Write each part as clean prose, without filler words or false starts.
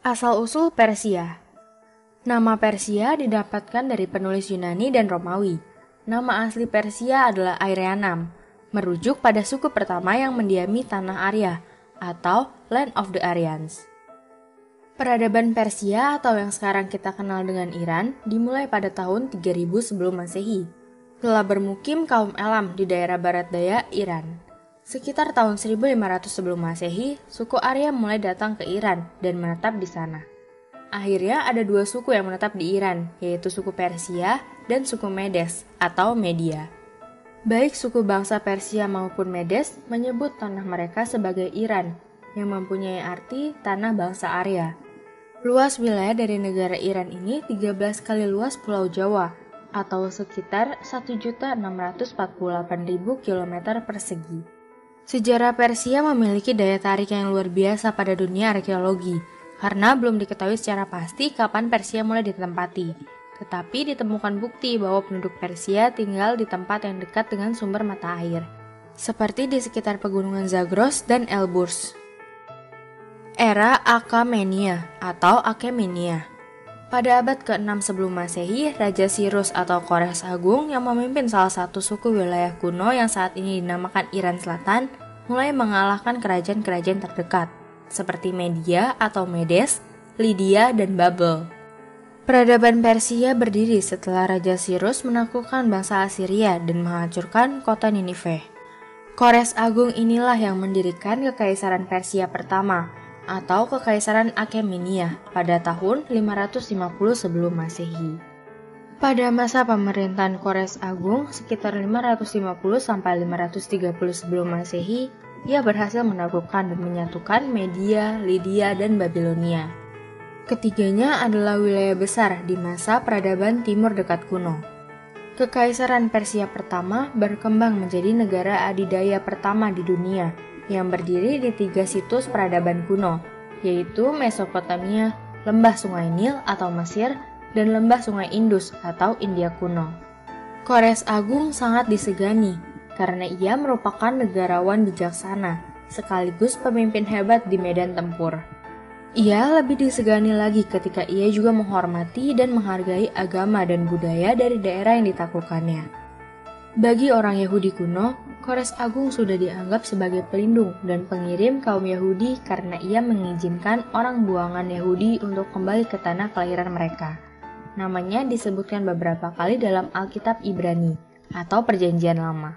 Asal-usul Persia. Nama Persia didapatkan dari penulis Yunani dan Romawi. Nama asli Persia adalah Aereanum, merujuk pada suku pertama yang mendiami tanah Arya, atau Land of the Aryans. Peradaban Persia atau yang sekarang kita kenal dengan Iran dimulai pada tahun 3000 sebelum Masehi. Telah bermukim kaum Elam di daerah barat daya Iran. Sekitar tahun 1500 sebelum Masehi, suku Arya mulai datang ke Iran dan menetap di sana. Akhirnya ada dua suku yang menetap di Iran, yaitu suku Persia dan suku Medes atau Media. Baik suku bangsa Persia maupun Medes menyebut tanah mereka sebagai Iran, yang mempunyai arti tanah bangsa Arya. Luas wilayah dari negara Iran ini 13 kali luas Pulau Jawa, atau sekitar 1.648.000 km persegi. Sejarah Persia memiliki daya tarik yang luar biasa pada dunia arkeologi, karena belum diketahui secara pasti kapan Persia mulai ditempati. Tetapi ditemukan bukti bahwa penduduk Persia tinggal di tempat yang dekat dengan sumber mata air, seperti di sekitar pegunungan Zagros dan Elburz. Era Achaemenia atau Achaemenia. Pada abad ke-6 sebelum Masehi, Raja Cyrus atau Kores Agung yang memimpin salah satu suku wilayah kuno yang saat ini dinamakan Iran Selatan, mulai mengalahkan kerajaan-kerajaan terdekat, seperti Media atau Medes, Lydia, dan Babel. Peradaban Persia berdiri setelah Raja Cyrus menaklukkan bangsa Assyria dan menghancurkan kota Ninive. Kores Agung inilah yang mendirikan Kekaisaran Persia pertama, atau Kekaisaran Achaemenia pada tahun 550 sebelum Masehi. Pada masa pemerintahan Kores Agung sekitar 550 sampai 530 sebelum Masehi, ia berhasil menaklukkan dan menyatukan Media, Lydia, dan Babilonia. Ketiganya adalah wilayah besar di masa peradaban Timur Dekat kuno. Kekaisaran Persia pertama berkembang menjadi negara adidaya pertama di dunia, yang berdiri di 3 situs peradaban kuno, yaitu Mesopotamia, Lembah Sungai Nil atau Mesir, dan Lembah Sungai Indus atau India kuno. Kores Agung sangat disegani, karena ia merupakan negarawan bijaksana, sekaligus pemimpin hebat di medan tempur. Ia lebih disegani lagi ketika ia juga menghormati dan menghargai agama dan budaya dari daerah yang ditaklukkannya. Bagi orang Yahudi kuno, Kores Agung sudah dianggap sebagai pelindung dan pengirim kaum Yahudi karena ia mengizinkan orang buangan Yahudi untuk kembali ke tanah kelahiran mereka. Namanya disebutkan beberapa kali dalam Alkitab Ibrani atau Perjanjian Lama.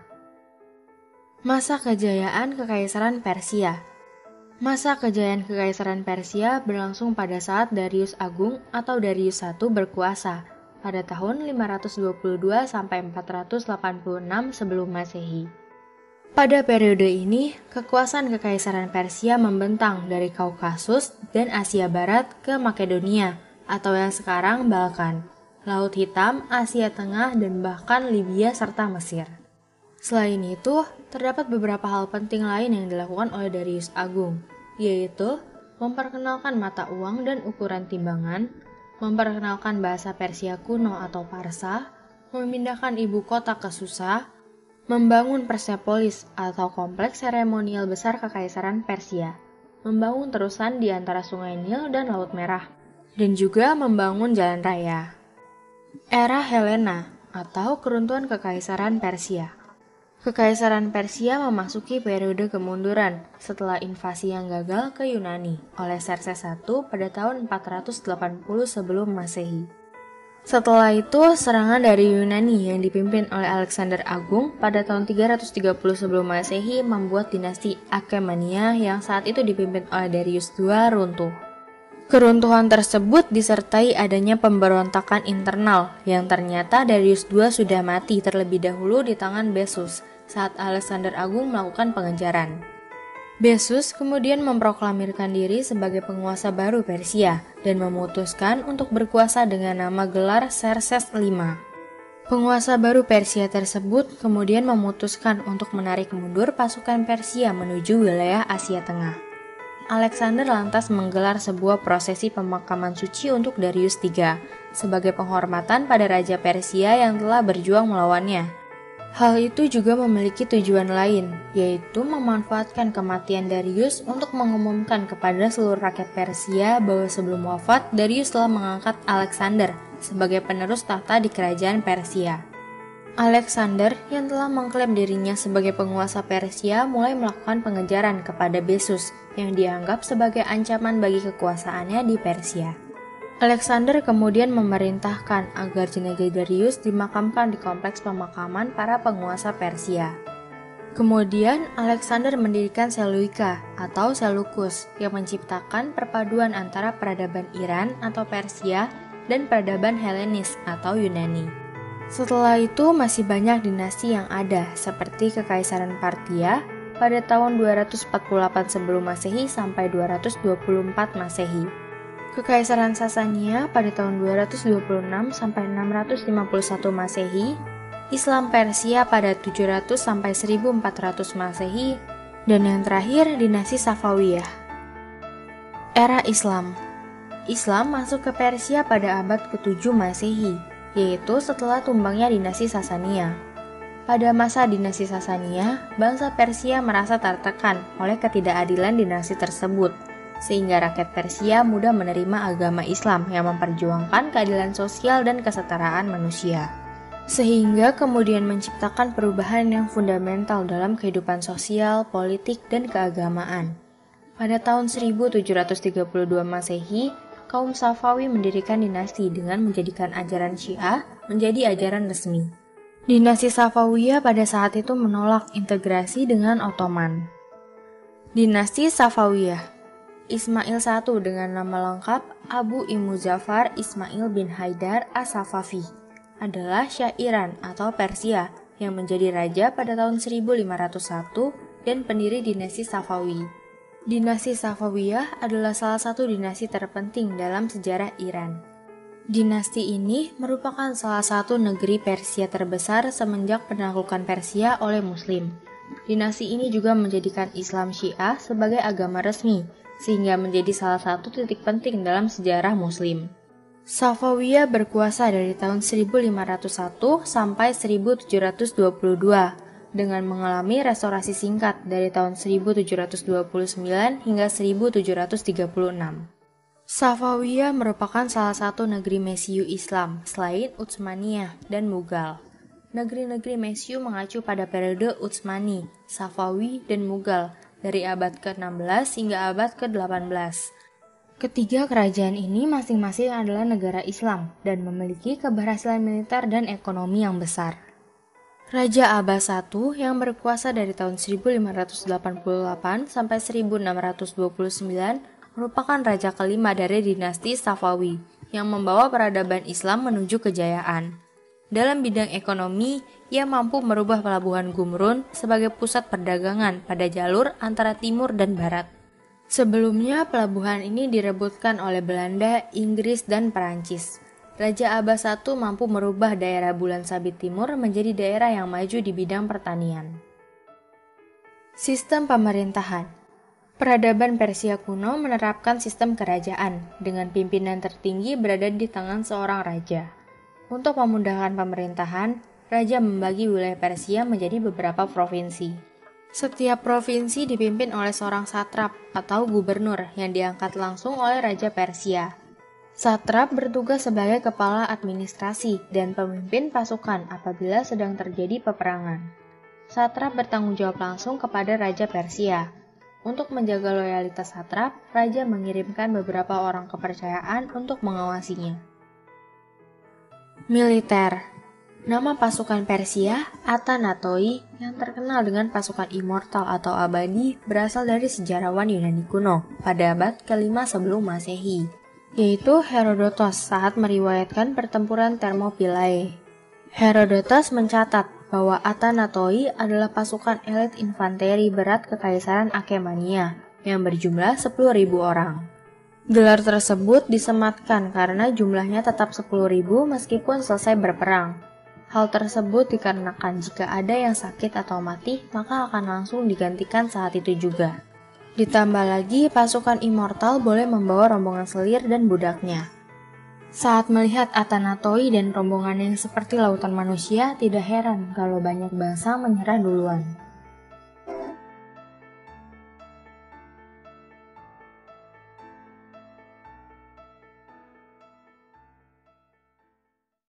Masa kejayaan Kekaisaran Persia. Masa kejayaan Kekaisaran Persia berlangsung pada saat Darius Agung atau Darius I berkuasa pada tahun 522 sampai 486 sebelum Masehi. Pada periode ini, kekuasaan Kekaisaran Persia membentang dari Kaukasus dan Asia Barat ke Makedonia atau yang sekarang Balkan, Laut Hitam, Asia Tengah, dan bahkan Libya serta Mesir. Selain itu, terdapat beberapa hal penting lain yang dilakukan oleh Darius Agung, yaitu memperkenalkan mata uang dan ukuran timbangan, memperkenalkan bahasa Persia kuno atau Parsa, memindahkan ibu kota ke Susa, membangun Persepolis atau kompleks seremonial besar Kekaisaran Persia, membangun terusan di antara Sungai Nil dan Laut Merah, dan juga membangun jalan raya. Era Helena atau keruntuhan Kekaisaran Persia. Kekaisaran Persia memasuki periode kemunduran setelah invasi yang gagal ke Yunani oleh Xerxes I pada tahun 480 sebelum Masehi. Setelah itu, serangan dari Yunani yang dipimpin oleh Alexander Agung pada tahun 330 sebelum Masehi membuat dinasti Achaemenida yang saat itu dipimpin oleh Darius II runtuh. Keruntuhan tersebut disertai adanya pemberontakan internal yang ternyata Darius II sudah mati terlebih dahulu di tangan Besus saat Alexander Agung melakukan pengejaran. Besus kemudian memproklamirkan diri sebagai penguasa baru Persia dan memutuskan untuk berkuasa dengan nama gelar Xerxes V. Penguasa baru Persia tersebut kemudian memutuskan untuk menarik mundur pasukan Persia menuju wilayah Asia Tengah. Alexander lantas menggelar sebuah prosesi pemakaman suci untuk Darius III sebagai penghormatan pada Raja Persia yang telah berjuang melawannya. Hal itu juga memiliki tujuan lain, yaitu memanfaatkan kematian Darius untuk mengumumkan kepada seluruh rakyat Persia bahwa sebelum wafat, Darius telah mengangkat Alexander sebagai penerus tahta di kerajaan Persia. Alexander yang telah mengklaim dirinya sebagai penguasa Persia mulai melakukan pengejaran kepada Besus yang dianggap sebagai ancaman bagi kekuasaannya di Persia. Alexander kemudian memerintahkan agar jenazah Darius dimakamkan di kompleks pemakaman para penguasa Persia. Kemudian Alexander mendirikan Seleucia atau Seleucus yang menciptakan perpaduan antara peradaban Iran atau Persia dan peradaban Helenis atau Yunani. Setelah itu masih banyak dinasti yang ada seperti Kekaisaran Parthia pada tahun 248 sebelum Masehi sampai 224 Masehi. Kekaisaran Sasania pada tahun 226 sampai 651 Masehi, Islam Persia pada 700 sampai 1400 Masehi, dan yang terakhir dinasti Safawiyah. Era Islam. Islam masuk ke Persia pada abad ke-7 Masehi, yaitu setelah tumbangnya dinasti Sasania. Pada masa dinasti Sasania, bangsa Persia merasa tertekan oleh ketidakadilan dinasti tersebut, sehingga rakyat Persia mudah menerima agama Islam yang memperjuangkan keadilan sosial dan kesetaraan manusia. Sehingga kemudian menciptakan perubahan yang fundamental dalam kehidupan sosial, politik, dan keagamaan. Pada tahun 1732 Masehi, kaum Safawi mendirikan dinasti dengan menjadikan ajaran Syiah menjadi ajaran resmi. Dinasti Safawiyah pada saat itu menolak integrasi dengan Ottoman. Dinasti Safawiyah. Ismail I dengan nama lengkap Abu Imuzafar Ismail bin Haidar as-Safavi adalah Syah Iran atau Persia yang menjadi raja pada tahun 1501 dan pendiri dinasti Safawi. Dinasti Safawiyah adalah salah satu dinasti terpenting dalam sejarah Iran. Dinasti ini merupakan salah satu negeri Persia terbesar semenjak penaklukan Persia oleh Muslim. Dinasti ini juga menjadikan Islam Syiah sebagai agama resmi, sehingga menjadi salah satu titik penting dalam sejarah Muslim. Safawiyah berkuasa dari tahun 1501 sampai 1722 dengan mengalami restorasi singkat dari tahun 1729 hingga 1736. Safawiyah merupakan salah satu negeri Mesyu Islam selain Utsmaniyah dan Mughal. Negeri-negeri Mesyu mengacu pada periode Utsmani, Safawi, dan Mughal dari abad ke-16 hingga abad ke-18. Ketiga kerajaan ini masing-masing adalah negara Islam dan memiliki keberhasilan militer dan ekonomi yang besar. Raja Abbas I yang berkuasa dari tahun 1588 sampai 1629 merupakan raja kelima dari dinasti Safawi yang membawa peradaban Islam menuju kejayaan. Dalam bidang ekonomi, ia mampu merubah pelabuhan Gumrun sebagai pusat perdagangan pada jalur antara timur dan barat. Sebelumnya, pelabuhan ini direbutkan oleh Belanda, Inggris, dan Perancis. Raja Abbas I mampu merubah daerah Bulan Sabit Timur menjadi daerah yang maju di bidang pertanian. Sistem pemerintahan. Peradaban Persia kuno menerapkan sistem kerajaan, dengan pimpinan tertinggi berada di tangan seorang raja. Untuk memudahkan pemerintahan, raja membagi wilayah Persia menjadi beberapa provinsi. Setiap provinsi dipimpin oleh seorang satrap atau gubernur yang diangkat langsung oleh Raja Persia. Satrap bertugas sebagai kepala administrasi dan pemimpin pasukan apabila sedang terjadi peperangan. Satrap bertanggung jawab langsung kepada Raja Persia. Untuk menjaga loyalitas satrap, raja mengirimkan beberapa orang kepercayaan untuk mengawasinya. Militer. Nama pasukan Persia, Atanatoi, yang terkenal dengan pasukan immortal atau abadi, berasal dari sejarawan Yunani kuno pada abad ke-5 sebelum Masehi, yaitu Herodotos saat meriwayatkan pertempuran Thermopylae. Herodotos mencatat bahwa Atanatoi adalah pasukan elit infanteri berat Kekaisaran Achaemenida yang berjumlah 10.000 orang. Gelar tersebut disematkan karena jumlahnya tetap 10.000 meskipun selesai berperang. Hal tersebut dikarenakan jika ada yang sakit atau mati, maka akan langsung digantikan saat itu juga. Ditambah lagi, pasukan immortal boleh membawa rombongan selir dan budaknya. Saat melihat Atanatoi dan rombongan yang seperti lautan manusia, tidak heran kalau banyak bangsa menyerah duluan.